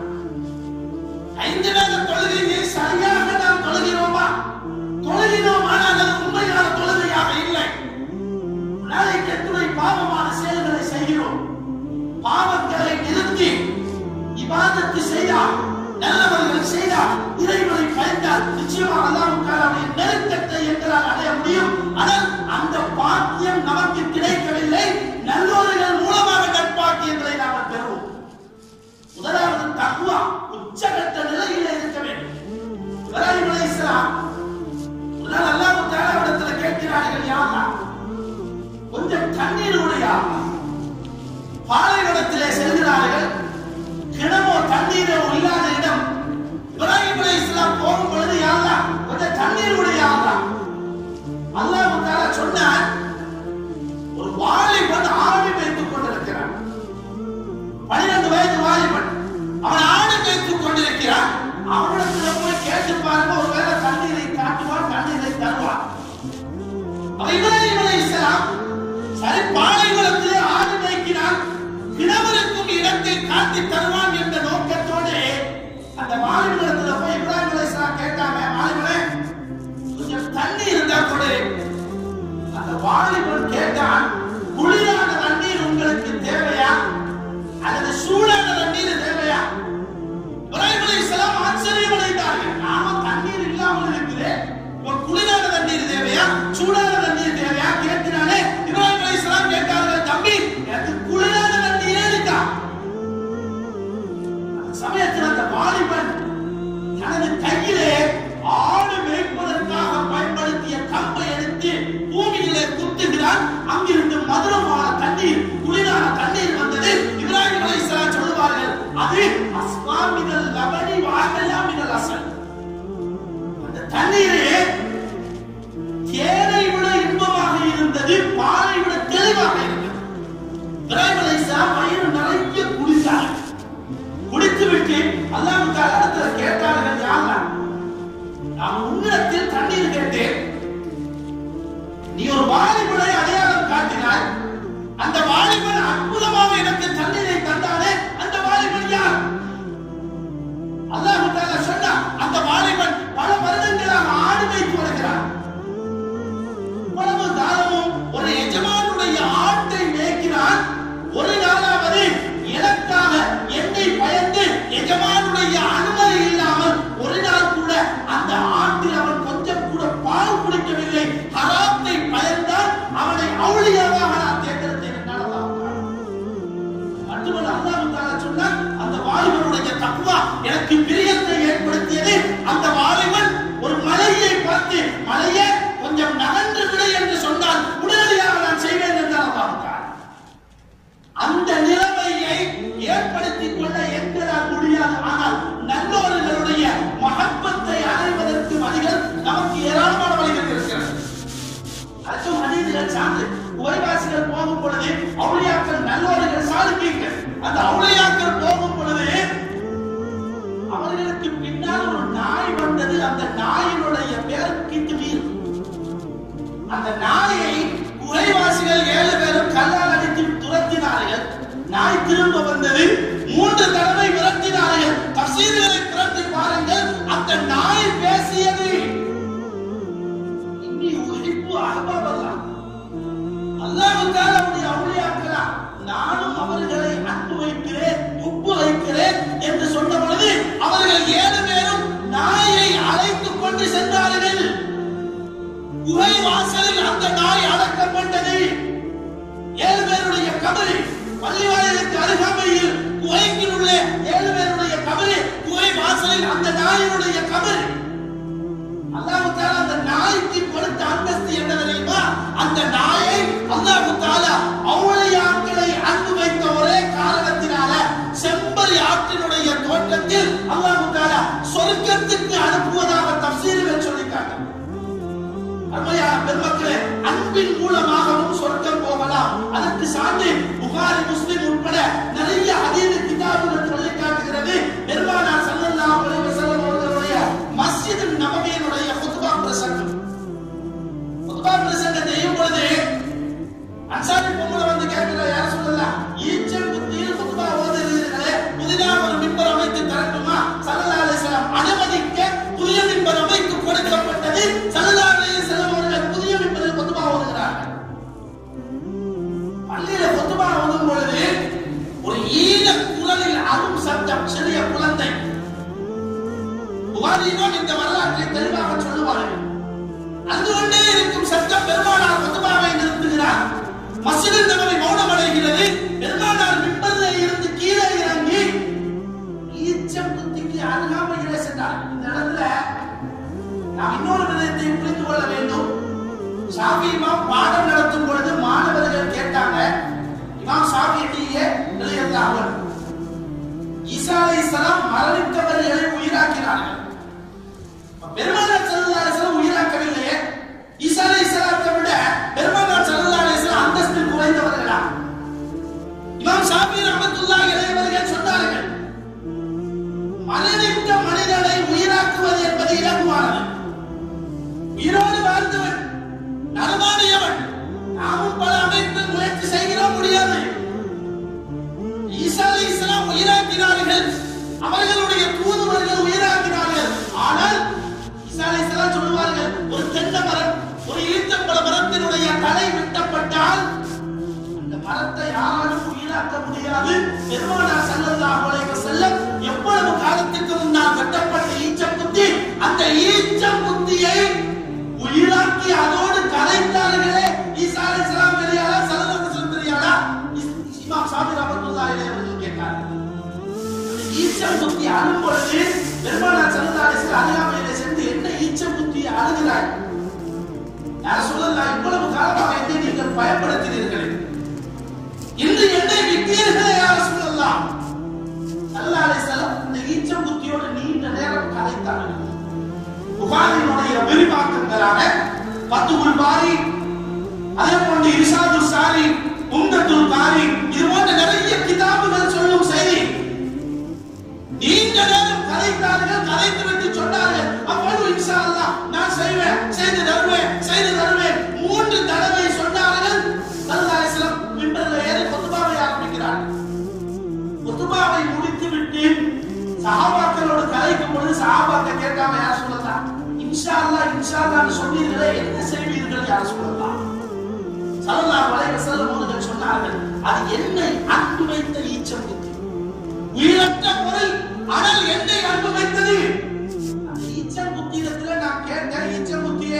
Speaker 2: 5 நேர தொழுகையை சரியாக நாம் தொழுகிறோமா? தொழுகிறோம், ஆனால் அது உண்மையான தொழுகையாக இல்லை. நாளைக்கு எத்தனை பாவமான செயல்களை செய்கிறோம். பாவங்களை நிறுத்தி இபாதத்து செய்தால், நல்லவர்கள் செய்தால், இறைவனை பயந்தால் நிச்சயமாக அல்லாஹ்வுடைய நெருக்கத்தை எங்களால் அடைய முடியும். ஆனால் அந்த பாக்கியம் நமக்கு கிடைக்கவில்லை. நல்லோர்கள் மூலமாக நற்பாக்கியங்களை நாம் பெறுவோம். முதலாவது தக்வா உச்சகட்ட நிலையில் இருக்க வேண்டும். இப்ராஹிம் அலைஹிஸ்ஸலாம் அல்லாஹ் தஆலாவிடத்தில் கேட்கிறார்கள், யா அல்லாஹ், கொஞ்சம் தண்ணீர் உடையா? பாலைவனத்திலே செல்கிறார்கள், கிணமோ தண்ணீரோ இல்லாத இடம். இப்ராஹிம் அலைஹிஸ்ஸலாம் போகும் பொழுது, யா அல்லாஹ், கொஞ்சம் தண்ணீர் உடையா? அல்லாஹ் தஆலா சொன்னார், ஒரு வாலிபன் ஆடு மேய்த்துக் கொண்டிருக்கிறான். 12 வயது வாலிபன், அவன் ஆடு மேய்த்துக் கொண்டிருக்கிறான். அவனிடத்துல போய் கேட்டு பாருங்க, ஒருவேளை தண்ணீரை காட்டுவான், தண்ணீரை தருவான். இப்ராஹிம் அலைஹிஸ்ஸலாம் சரி பாலைவனத்திலே ஆடு மேய்க்கிறான், கிணவருக்கும் இடத்தை காட்டி தருவான் என்ற நோக்கத்தோடு அந்த வாலிபனிடத்துல போய் இப்ராஹிம் அலைஹிஸ்ஸலாம் கேட்டாங்க, வாலிபனே கொஞ்சம் தண்ணீர் இருந்தா கொடு. அந்த வாலிபன் கேட்டான், குளிரான தண்ணீர் உங்களுக்கு தேவையா அல்லது சூடான தண்ணீர் தேவையா? இப்ராஹிம் அலைஹிஸ்ஸலாம் ஆச்சரியம் அடைந்தார்கள். நாம தண்ணீர் இல்லாமல் இருக்கிறேன், குளிரான தண்ணீர் தேவையா சூடான தண்ணீர் தேவையா கேட்கிறானே. இப்ராஹிம் அலைஹிஸ்ஸலாம் கேட்டார்கள், தம்பி எனக்கு குளிரான தண்ணீரே இருக்கா? அந்த சமயத்தில் அந்த வாலிபன் தனது கையிலே ஆடு மேய்ப்பதற்காக பயன்படுத்திய கம்பை எடுத்து பூமியிலே குத்துகிறான். அங்கிருந்து மதுரமான தண்ணீர், குளிரான தண்ணீர் வந்தது. இப்ராஹிம் அலைஹிஸ்ஸலாம் சொல்லுவார்கள், அது அஸ்மாமினல் லபனி வாஹலாமினல் அஸல். அந்த தண்ணீரே தேனை விட இன்பமாக இருந்தது, பாலை விட தெளிவாக இருந்தது. இப்ராஹிம் அலைஹிஸ்ஸலாம் வயிறு நிறைய குடித்தார். குடித்துவிட்டு அல்லாஹ் தஆலா கேட்டார்கள், யா அல்லாஹ், நான் உன்னிடத்தில் தண்ணீர் கேட்டேன், நீ ஒரு வாலிபனை அடையாளம் காட்டினாய், அந்த வாலிபன் அற்புதமாக எனக்கு தண்ணீரை தந்தானே, அந்த வாலிபன் யார்? அல்லாஹ் தஆலா சொன்னான், அந்த வாலிபன் பல வருடங்களாக ஆடு மேய்த்து வருகிறான். இவ்வளவு காலமும் ஒரு எஜமானுடைய ஆட்டை மேய்க்கிறான். ஒரு நாளாவது எனக்காக என்னை பயந்து எஜமானுடைய அனுமதி இல்லாமல் ஒரு நாள் கூட அந்த ஆட்டில் அவன் கொஞ்சம் கூட பால் குடிக்கவில்லை. ஹராத்தை பயந்தான். அவனை அவுலியாவாக நான் தேர்ந்தெடுத்தேன் என்றால் மட்டுமல்ல, அல்லாஹ் தஆலா சொன்னான், அந்த வாலிபனுடைய தக்வா எனக்கு பிரியத்தை ஏற்படுத்தியது. அந்த வாலிபன் ஒரு மலையை பார்த்து, மலையே கொஞ்சம் நகன்று விடு என்று சொன்னால் உடனடியாக நான் செய்வேன் என்றால் அல்லாஹ் தஆலா அந்த நிலைமையை ஏற்படுத்திக் கொள்ள எங்களால் முடியாது. ஆனால் நல்லோர்களுடைய மஹப்பத்தை அடைவதற்கு வழிகள் நமக்கு ஏராளமான வழிகள் இருக்கிறது. அதுவும் ஹதீஸ்கள் சார்ந்து உரைவாசிகள் போகும் பொழுது அவுலியாக்கள் நல்லோர்கள் சாலிஹீன்கள், அந்த அவுலியாக்கள் போகும் பொழுது அவர்களுக்கு பின்னால் ஒரு நாய் வந்தது. அந்த நாயினுடைய பெயர் கித்மீர். அந்த நாயை உரைவாசிகள் 7 பேரும் கல்லால் அடித்து துரத்தினார்கள். நாய் திரும்ப வந்தது. 3 தடவை விரட்டினார்கள். தஃசீர்களை புரட்டி பாருங்கள், அந்த நாய் பேசியது, இன்னி உஹிப்பு அஹ்பபல்லாஹ், அல்லாஹ் தஆலாவுடைய அவுலியாக்களா, நானும் அவர்களை அன்பு வைக்கிறேன், உப்பு வைக்கிறேன் என்று சொன்ன பொழுது அவர்கள் 7 பேரும் நாயை அழைத்துக் கொண்டு சென்றார்கள். குகை வாசலில் அந்த நாய் அடக்கப்பட்டது. 7 பேருடைய கபரி பள்ளிவாயிலுக்கு அருகாமையில் குகைக்குள்ளே 7 பேருடைய கபரி, குகை வாசலில் அந்த நாயினுடைய கபரி. அல்லாஹ் தஆலா அந்த நாய்க்கு கொடுத்த அந்தஸ்து என்ன தெரியுமா? அந்த நாயை அல்லாஹ் தஆலா அவுலியாக்களை அன்பு வைத்த ஒரே காரணத்தினால செம்பரி ஆற்றினுடைய தோற்றத்தில் அல்லாஹ் தஆலா சொர்க்கத்துக்கு அனுப்புவதாக தஃசீரில் சொல்லிட்டாங்க. அருமையான பெருமக்களே, அன்பின் மூலமாகவும் சொர்க்கம் போகலாம். அதற்கு சான்று புகாரி, முஸ்லிம் உட்பட நிறைய ஹதீஸ் கிதாபுகள் சொல்லி காட்டுகிறது. பெருமானார் ஸல்லல்லாஹு அலைஹி வஸல்லம் அவர்களுடைய மஸ்ஜித் நபவியினுடைய விஷயத்தை புரிந்து கொள்ள வேண்டும். ஷாஃபி இமாம் பாடம் நடத்தும் பொழுது மாணவர்கள் கேட்டாங்க, இமாம் ஷாஃபிஈயே ரலியல்லாஹு அன்ஹு ஈசா அலைஹிஸ்ஸலாம் மரணித்தவர்களை உயிராக்கினார்கள். பெருமானார் ஸல்லல்லாஹு அலைஹி வஸல்லம் உயிராக்கவில்லையே, ஈசா அலைஹிஸ்ஸலாத்தை விட பெருமானார் ஸல்லல்லாஹு அலைஹி வஸல்லம் அந்தஸ்தில் குறைந்தவர்களா? இமாம் ஷாஃபி ரஹ்மத்துல்லாஹி அலைஹி அவர்கள் சொன்னார்கள், மரணித்த மனிதனை உயிராக்குவது என்பது இலகுவானது. உயிரோடு வாழ்ந்தவன் நலமாடியவன் நாமும் பல அமைப்பில் முயற்சி செய்கிறோம், முடியாது. ஈசா அலைஹிஸ்ஸலாம் உயிராக்கினார்கள், அவர்களுடைய தூதுவர்கள் உயிராக்கினார்கள். ஆனால் ஈசா அலைஹிஸ்ஸலாம் சொல்வார்கள், ஒரு தென்னை மரம், ஒரு ஈச்சம்பழ மரத்தினுடைய தலை வெட்டப்பட்டால் அந்த மரத்தை யாராலும் உயிராக்க முடியாது. பெருமானார் ஸல்லல்லாஹு அலைஹி வஸல்லம் எவ்வளவு காலத்துக்கு முன்னால் வெட்டப்பட்ட ஈச்சம்புத்தி, அந்த ஈச்சம்புத்தியை உயிராக்கி அதோடு கலைத்தார்களே. ஈசா அலைஹிஸ்ஸலாம் தெரியாதா, ஸல்லல்லாஹு அலைஹி வஸல்லம் தெரியாதா? இமாம் ஷாஃபி ரஹ்மத்துல்லாஹி அலைஹி அவர்கள் கேட்டார்கள். ஈச்சம்புத்தி அழும் பொழுது பெருமானார் ஸல்லல்லாஹு அலைஹி வஸல்லம் அருகாமையிலே சென்று, என்ன ஈச்சம்புத்தியை அழுகிறாய்? யா ரசூலல்லாஹ், இவ்வளவு காலமாக என்னை நீங்கள் பயப்படுத்தினீர்களே, இன்று என்னை விட்டீர்களே யா ரசூலல்லாஹ். ஸல்லல்லாஹு அலைஹி வஸல்லம் இந்த ஈச்சம்புத்தியோடு நீண்ட நேரம் கலைத்தார்கள். புகாரினுடைய விரிவாக்கங்களான ஃபத்ஹுல் பாரி, அதே போன்று இர்ஷாது சாரி, உம்தத்துல் காரி, இது போன்ற நிறைய கிதாபுகள் சொல்லும் செய்தி. நீண்ட நேரம் கலைத்தார்கள், கலைத்துவிட்டு சொன்னார்கள், அப்பொழுது இன்ஷா அல்லாஹ் நான் செய்வேன், செய்து தருவேன், செய்து தருவேன் 3 தடவை சொன்னார்கள். ஸல்லல்லாஹு அலைஹி வஸல்லம் மிம்பர்ல ஏறி குத்பாவை ஆரம்பிக்கிறார். குத்பாவை முடித்துவிட்டு சஹாபாக்களோடு கலைக்கும் பொழுது சஹாபாக்கள் கேட்டாங்க, யா ரசூலல்லாஹ், இன்ஷா அல்லாஹ் இன்ஷா அல்லாஹ் சொன்னீர்களே, என்ன செய்வீர்கள் யா ரசூலல்லாஹ்? ஸல்லல்லாஹு அலைஹி வஸல்லம் அவர்கள் சொன்னார்கள், அது என்னை அன்பு வைத்த ஈச்சம்புத்தி, உயிரற்ற பொருள், ஆனால் என்னை அன்பு வைத்தது. அந்த ஈச்சம்புத்தியிடத்துல நான் கேட்டேன், ஈச்சம்புத்தியே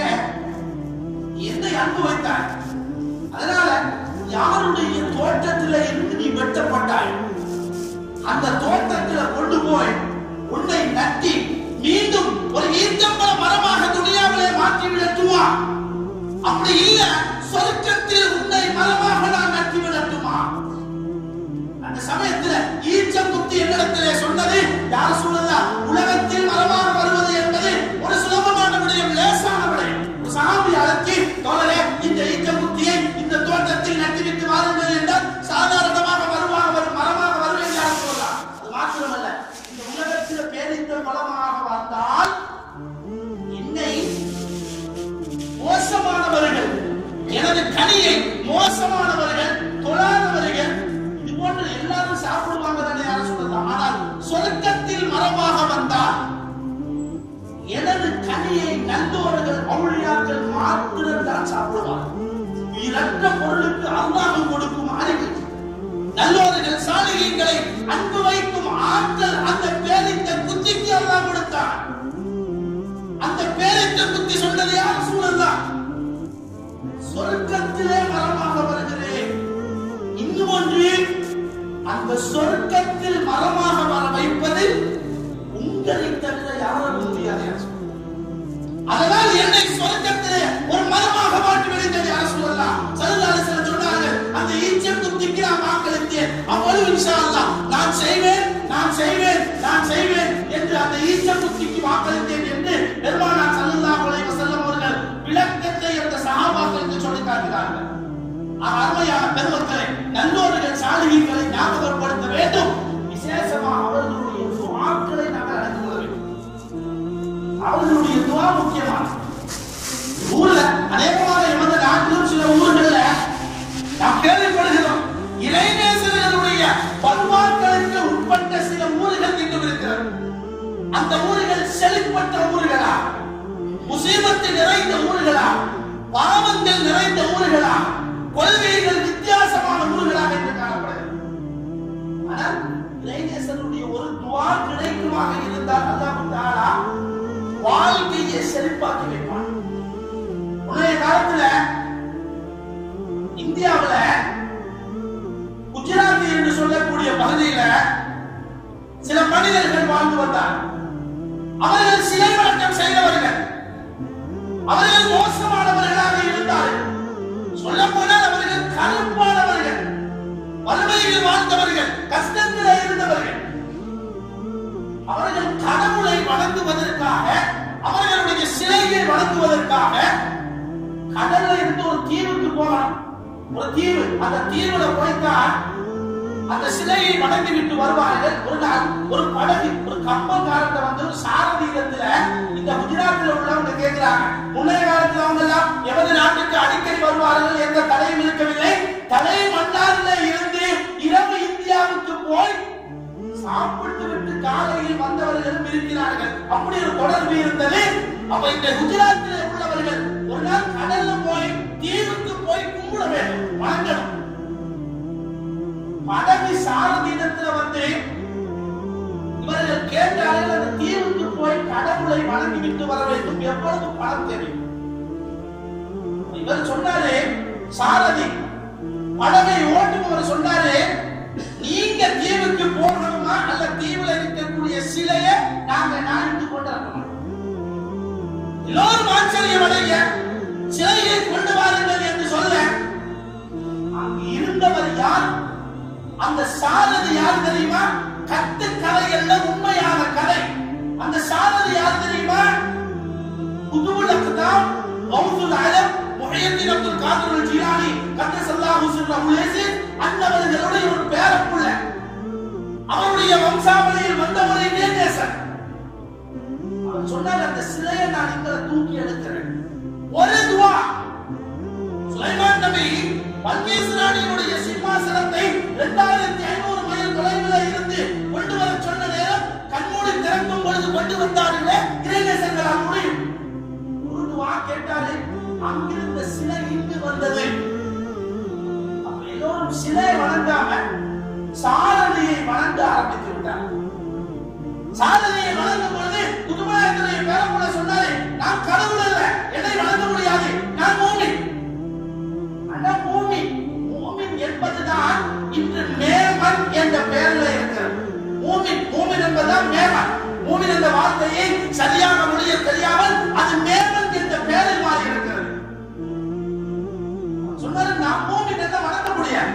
Speaker 2: என்னை அன்பு வைத்தாய், அதனால யாருடைய தோட்டத்திலே இருந்து நீ வெட்டப்பட்டாய், அந்த தோட்டத்தில் கொண்டு போய் உன்னை நட்டி மீண்டும் ஒரு ஈச்சம்பழ மரமாக துனியாவிலே மாற்றி விடட்டுமா? அப்படி இல்ல சொர்க்கத்தில் உன்னை மரமாக நான் நட்டி விடட்டுமா? அந்த சமயத்தில் ஈச்சம்புத்தி என்னிடத்திலே சொன்னது, யா ரசூலல்லாஹ், உலகத்தில் மரமாக வருவது என்பது ஒரு சுலபமான விடயம், லேசான விடயம். ஒரு சஹாபி அழைச்சி, தோழரே, இந்த ஈச்சம்புத்தியை இந்த தோட்டத்தில் நட்டிவிட்டு வாருங்கள் என்றால் சாதாரணமாக மரமாக வருவேன் யா ரசூலல்லாஹ். அது மாத்திரமல்ல, இந்த உலகத்தில் பேரித்த மரமாக வந்தால் என்னை மோசமானவர்கள், எனது கனியை மோசமானவர்கள், தொழாதவர்கள், இது போன்று எல்லாரும் சாப்பிடுவாங்க தானே யா ரசூலல்லாஹ். ஆனால் சொர்க்கத்தில் மரமாக வந்தால் எனது கனியை நல்லோர்கள், அவுலியாக்கள் மாத்திரம் தான் சாப்பிடுவார்கள். உயிரற்ற பொருளுக்கு அல்லாஹ் கொடுக்கும் அறிவு, நல்லோர்கள் சாலிஹீன்களை அன்பு வைக்கும் ஆற்றல் அந்த பேரித்த புத்திக்கு அல்லாஹ் கொடுத்தான். அந்த பேரித்த புத்தி சொன்னது யா ரசூலல்லாஹ், சொர்க்கத்திலே மரமாக வருகிறேன். இன்னும் ஒன்று, அந்த சொர்க்கத்தில் மரமாக வர வைப்பதில் உங்களை தவிர யாரும் முடியாது. அதனால் என்னை சொர்க்கத்திலே ஒரு மரமாக மாற்றி விடுங்கள் யா ரசூலல்லாஹ். ஸல்லல்லாஹு அலைஹி வஸல்லம் சொன்னார்கள், அந்த ஈச்சம்புத்திக்கு நான் வாக்களித்தேன், அப்பொழுது இன்ஷா அல்லாஹ் நான் செய்வேன், நான் செய்வேன், நான் செய்வேன் என்று அந்த ஈச்சம்புத்திக்கு வாக்களித்தேன் என்று பெருமானார் ஸல்லல்லாஹு அலைஹி வஸல்லம் அவர்கள் விளக்கத்தை அந்த சஹாபாக்களுக்கு சொல்லிக் காட்டுகிறார்கள். அருமையான பெருமக்களே, நல்லோர்கள் சாலிஹீன்களை ஞாபகப்படுத்த வேண்டும். விசேஷமாக அவர்களுடைய துஆக்களை நாங்கள் அடைந்து கொள்ள வேண்டும். அவர்களுடைய துஆ முக்கியமானது. ஊர்ல அநேகமாக எமது நாட்டிலும் சில ஊர்கள்ல நாம் கேள்விப்படுகிறோம், இறைநேசர்களுடைய பண்பாட்களுக்கு உட்பட்ட சில ஊர்கள் இன்னும் இருக்கிறது. அந்த ஊர்கள் செழிப்பட்ட ஊர்களா, முசீபத்து நிறைந்த ஊர்களா, பாவங்கள் நிறைந்த ஊர்களா, கொள்கைகள் வித்தியாசமான ஊர்களாக என்று காணப்படுகிறது. ஆனால் இறைநேசனுடைய ஒரு துஆ கிடைக்குமாக இருந்தால் அல்லாஹ் தஆலா வாழ்க்கையை செழிப்பாக்கி வைப்பான். முன்னைய காலத்துல இந்தியாவுல குஜராத் என்று சொல்லக்கூடிய பகுதியில சில மனிதர்கள் வாழ்ந்து வந்தார். அவர்கள் சிலை வணக்கம் செய்தவர்கள். அவர்கள் வணங்குவதற்காக கடல்ல இருந்து ஒரு தீவுக்கு போகணும். ஒரு தீவு, அந்த தீவுல போய்தான் அந்த சிலையை வணங்கி விட்டு வருவார்கள். ஒரு நாள் ஒரு படகு, ஒரு கப்பல்காரத்தை வந்து ஒரு சாரதி இடத்துல இந்த குஜராத்தில் உள்ளவங்க கேட்கிறாங்க, முன்னைய காலத்துல அவங்க எல்லாம் எமது நாட்டுக்கு அடிக்கடி வருவார்கள், எந்த தடையும் இருக்கவில்லை. தலை மன்னார்ல இருந்து இரவு இந்தியாவுக்கு போய் சாப்பிட்டு விட்டு காலையில் வந்தவர்களும் இருக்கிறார்கள். அப்படி ஒரு தொடர்பு இருந்தது. அப்ப இந்த குஜராத்தில் உள்ளவர்கள் ஒரு நாள் கடல்ல போய் தீவுக்கு போய் கும்பிட வேண்டும், வணங்கணும். படகு சாரதியிடத்துல வந்து இவர்கள் கேட்டார்கள், அந்த தீவுக்கு போய் கடவுளை வணங்கி விட்டு வர வேண்டும், எவ்வளவு பணம் தேவை? இவர் சொன்னாரு, சாரதி படகை ஓட்டுபவர் சொன்னாரு, நீங்க தீவுக்கு போகணுமா அல்ல தீவுல இருக்கக்கூடிய சிலையை நாங்க நாடிட்டு கொண்டிருக்கணும். எல்லோரும் ஆச்சரியமடைய, சிலையை கொண்டு வாருங்கள் என்று சொல்ல, அங்கு இருந்தவர் யார்? அந்த சாரதி யார் தெரியுமா? கட்டு கதை அல்ல, உண்மையான கதை. அந்த சாரதி யார் தெரியுமா? குதுபுல் அக்தாம் கௌசுல் ஆலம் முஹய்யத்தீன் அப்துல் காதிர் ஜீலானி கத்தஸல்லாஹு சிர்ரஹுல் அஸீஸ் அன்னவர்களுடைய ஒரு பேரப்புள்ள. அவருடைய வம்சாவளியில் வந்த ஒரு இளைஞர். அவர் சொன்னார், அந்த சிலையை நான் இங்க தூக்கி எடுக்கிறேன், ஒரு துவா. சுலைமான் நபி பல்கீஸ் ராணியுடைய சிம்மாசனத்தை 2500 மைல் தொலைவில் இருந்து கொண்டு வர சொன்ன நேரம் கண்மூடி திறக்கும் பொழுது கொண்டு வந்தார்களே இறைநேசர்களால் முடியும். ஒரு துவா கேட்டாரு, அங்கிருந்த சிலை இங்கு வந்தது. அப்ப எல்லோரும் சிலை வணங்காம சாரதியை வணங்க ஆரம்பித்து விட்டார். சாரதியை வணங்கும் பொழுது புதுமலையத்துடைய பேரப்புள்ள சொன்னாரு, நான் கடவுள் அல்ல, என்னை வணங்க முடியாது, நான் மூமின். மூமின் என்பதுதான் இன்று மேமன் என்ற பெயரில் இருக்கிறது. மூமின் என்பதுதான் மேமன். மூமின் என்ற வார்த்தையை சரியாக மொழிய தெரியாமல் அது மேமன் என்ற பெயரில் மாறி இருக்கிறது. சொன்னாரு, நான் மூமின் என்ற வணங்க முடியாது.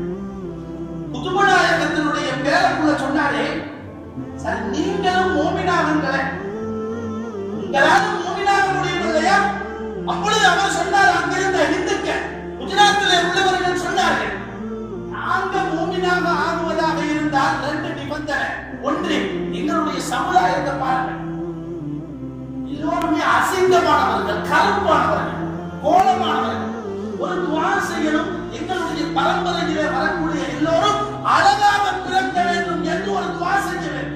Speaker 2: புதுமநாயகத்தினுடைய பேரப்புள்ள சொன்னாரே, சரி நீங்களும் மூமினாகுங்களே, உங்களாலும் மூமினாக முடியும் இல்லையா? அப்பொழுது அவர் சொன்னார், அங்கிருந்த இந்துக்கள் குஜராத்தில் உள்ளவர்கள் சொன்னார்கள், நாங்க மூமினாக ஆகுவதாக இருந்தால் 2 நிபந்தனை. ஒன்று, எங்களுடைய சமுதாயத்தை பாருங்கள், எல்லோருமே அசிங்கமானவர்கள், கருப்பானவர்கள், கோலமானவர்கள். ஒரு துவா செய்யணும், எங்களுடைய பரம்பரையிலே வரக்கூடிய எல்லோரும் அழகாக பிறக்க வேண்டும் என்று ஒரு துவா செய்ய வேண்டும்.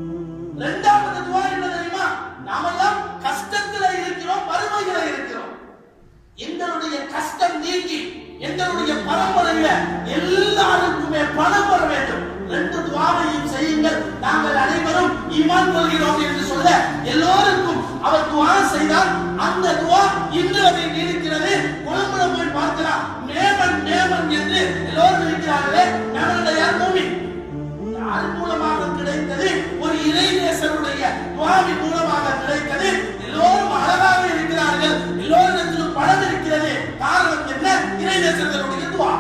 Speaker 2: 2வது துவா என்ன தெரியுமா? நாமெல்லாம் கஷ்டத்தில் இருக்கிறோம், வறுமையில இருக்கிறோம், எங்களுடைய கஷ்டம் நீக்கி எங்களுடைய பரம்பரையில எல்லாருக்குமே பணம் வர வேண்டும். 2 துவாவையும் செய்யுங்கள், நாங்கள் அனைவரும் ஈமான் கொள்கிறோம் என்று சொல்ல எல்லோருக்கும் அவர் துவா செய்தால் அந்த துவா இன்று வரை நீடிக்கிறது. கொழும்புல போய் பார்க்கலாம், மேமன் மேமன் என்று எல்லோரும் இருக்கிறார்களே, மேமன் யார்? மூமின். யார் மூலமாக கிடைத்தது? ஒரு இறைநேசருடைய துவாவின் மூலமாக கிடைத்தது. எல்லோரும் அழகாக இருக்கிறார்கள், எல்லோரிடத்திலும் பணம் இருக்கிறது. காரணம் என்ன? இறைநேசர்களுடைய துவா.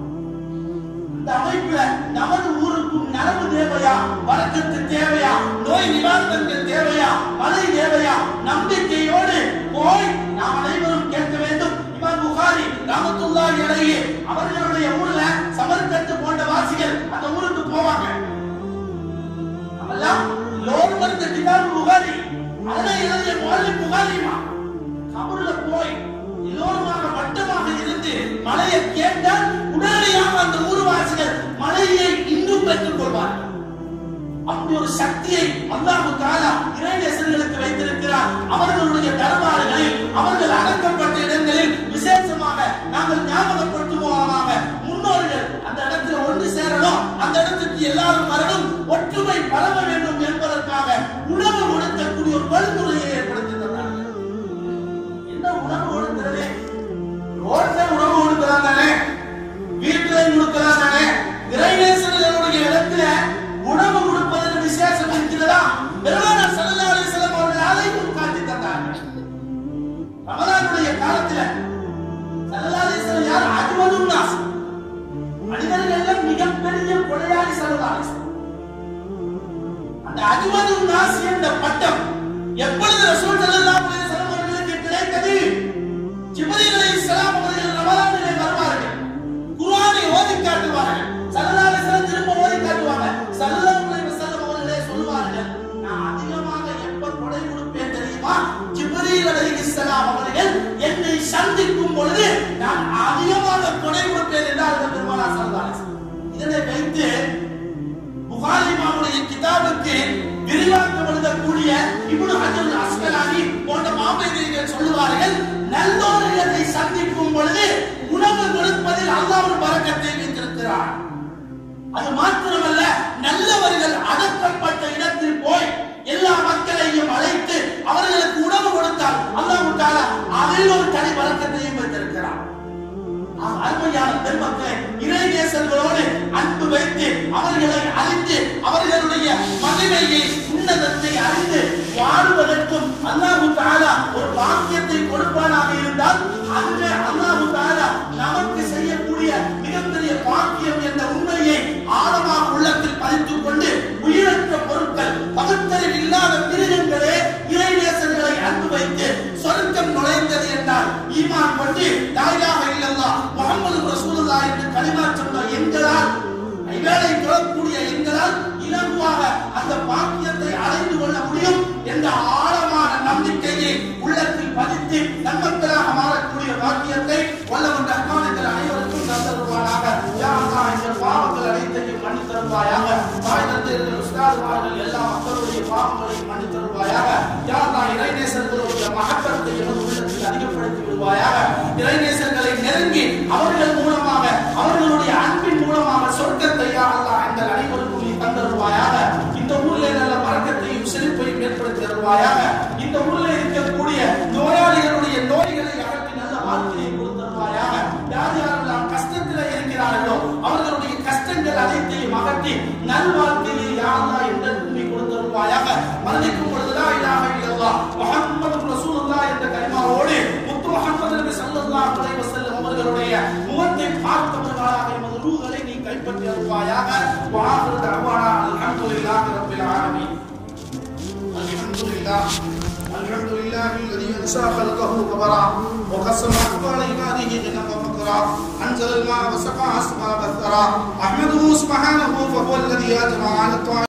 Speaker 2: இந்த அமைப்புல நமது ஊருக்கும் நலவு தேவையா, வழக்கத்து தேவையா, நோய் நிவாரணங்கள் தேவையா, மழை தேவையா? நம்பிக்கையோடு போய் நாம் அனைவரும் கேட்க வேண்டும். இமாம் புகாரி ரஹ்மத்துல்லாஹி அலைஹி அவர்களுடைய ஊர்ல சமர்கத்து போன்ற வாசிகள் அந்த ஊருக்கு போவாங்க. நம்மெல்லாம் லோன் மருந்து கிதாப் புகாரி அதனை எழுதிய முஅல்லிம் புகாரிமா கபர்ல போய் எல்லோருமாக வட்டமாக இருந்து மழையை கேட்டால் உடனடியாக அந்த ஊர்வாசிகள் மழையை இன்னும் பெற்றுக் கொள்வார்கள். அப்படி ஒரு சக்தியை அல்லாஹ் தஆலா இறைநேசர்களுக்கு வைத்திருக்கிறார். அவர்களுடைய தர்பார்களை அவர்கள் அடக்கப்பட்ட இடங்களில் விசேஷமாக நாங்கள் ஞாபகப்படுத்துவோமாக. முன்னோர்கள் அந்த இடத்துல ஒன்று சேரணும், அந்த இடத்துக்கு எல்லாரும் வரணும், ஒற்றுமை பரவ வேண்டும் என்பதற்காக உணவு கொடுக்கக்கூடிய ஒரு வழிமுறையை ஏற்படுத்தி தந்தார்கள். என்ன உணவு கொடுக்கிறது? ரோட்ல உணவு கொடுக்கலாம் தானே, வீட்டுல கொடுக்கலாம் தானே. இறைநேசர்களுடைய இடத்துல உணவு கொடுப்பதற்கு விசேஷம் இருக்கிறதா? பெருமானார் ஸல்லல்லாஹு அலைஹி வஸல்லம் அவர்கள் அதையும் காட்டி தந்தார்கள். ரமலானுடைய காலத்துல ஸல்லல்லாஹு அலைஹி வஸல்லம் யார்? அஜ்வதுன் நாஸ், மனிதர்கள் மிகப்பெரிய கொடையாளி ஸல்லல்லாஹு அலைஹி வஸல்லம். அந்த அஜ்வதுன் நாஸ் என்ற பட்டம் எப்பொழுது ரசூல் ஸல்லல்லாஹு அலைஹி வஸல்லம் அவர்களுக்கு கிடைத்தது?
Speaker 3: இதனை வைத்து புகாரி இமாமுடைய கிதாபுக்கு விரிவாக்கம் எழுதக்கூடிய இப்னு ஹஜர் அஸ்கலானி போன்ற மாமேதைகள் சொல்லுவார்கள், நல்லோர்களை சந்திக்கும் பொழுது உணவு கொடுப்பதில் அல்லாஹ் ஒரு பரக்கத்தை வைத்திருக்கிறார். அது மாத்திரமல்ல, நல்லவர்கள் அடக்கப்பட்ட இடத்தில் போய் எல்லா மக்களையும் அழைத்து அவர்களுக்கு உணவு கொடுத்தால் அல்லாஹ் தஆலா அதில் ஒரு தனி பரக்கத்தையும் வைத்திருக்கிறார். அருமையான பெருமக்களை, இறைநேசர்களோடு அன்பு வைத்து அவர்களை அறிந்து அவர்களுடைய மகிமையை உன்னதத்தை அறிந்து வாழ்வதற்கும் அல்லாஹ் தஆலா ஒரு பாக்கியத்தை கொடுப்பானாக இருந்தால் அந்த அல்லாஹ் தஆலா நமக்கு செய்யக்கூடிய மிகப்பெரிய பாக்கியம் என்ற உண்மையை ஆழமாக உள்ளத்தில் பதித்துக் கொண்டு உயிரற்ற பொருட்கள் பகுத்தறிவு இல்லாத மிருகங்களே இறைநேசர்களை அன்பு வைத்து சொர்க்கம் நுழைந்தது என்றால் ஈமான் கொண்டு லா இலாஹ இல்லல்லாஹ் முஹம்மது ரசூலுல்லாஹ் என்று கலிமா சொன்ன எங்களால் இவளை தொழக்கூடிய எங்களால் இலகுவாக அந்த பாக்கியத்தை அடைந்து கொள்ள முடியும் என்ற ஆழமான நம்பிக்கையை உள்ளத்தில் பதித்து நன்மக்களாக மாறக்கூடிய பாக்கியத்தை வல்லவன் ரஹ்மானுக்கு அனைவருக்கும் தந்தருவானாக. யா அல்லாஹ், இந்த பாவங்கள் அனைத்தையும் மன்னித்து தருவாயாக. தாய் தந்தையர்கள், உஸ்தாதுமார்கள் எல்லா மக்களுடைய பாவங்களையும் மன்னித்து தருவாயாக. யா அல்லாஹ், இறைநேசர்களுடைய மஹப்பத்தை எமது உள்ளத்தில் அதிகப்படுத்தி விடுவாயாக. இறைநேசர்களை நெருங்கி அவர்கள் மூலமாக அவர்களுடைய அன்பின் மூலமாக சொர்க்கத்தை யா அல்லாஹ் எங்கள் அனைவருக்கும் நீ தந்தருவாயாக. இந்த ஊரில் நல்ல பரக்கத்தையும் செழிப்பையும் ஏற்படுத்தி தருவாயாக. இந்த ஊரில் இருக்கக்கூடிய நோயாளிகளுடைய நோய்களை அகற்றி நல்ல வாழ்க்கையை கொடுத்தருவாயாக. யார் யாரெல்லாம் கஷ்டத்தில் இருக்கிறார்களோ அவர்களுடைய கஷ்டங்கள் அனைத்தையும் அகற்றி நல்வாழ்க்கையை யா அல்லாஹ் என்றும் நீ கொடுத்தருவாயாக. மரணிக்கும் பொழுது லா இலாஹ இல்லல்லாஹ் முஹம்மது ரசூலுல்லாஹ் என்ற கலிமாவோடு முத்து முஹம்மது நபி ஸல்லல்லாஹு அலைஹி வஸல்லம் அவர்களுடைய முகத்தை பார்த்தவர்களாக எமது ரூஹ்களை நீ கைப்பற்றி அருள்வாயாக. வஆஹிரு தஅவானா அல்ஹம்துலில்லாஹி ரப்பில் ஆலமீன்.
Speaker 2: அல்ஹம்துலில்லாஹி الذي انشأ خلقه كبرا وقسم احوال عباده جنة وفقرا انزل الماء وسقى اسباب الثرى احمده سبحانه فهو الذي اجمع على